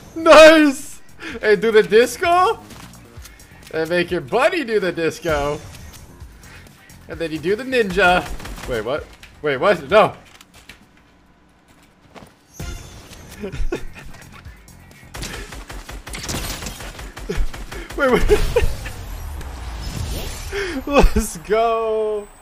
Nice! And do the disco? And make your buddy do the disco. And then you do the ninja. Wait, what? Wait, what? No! Wait, wait. Let's go.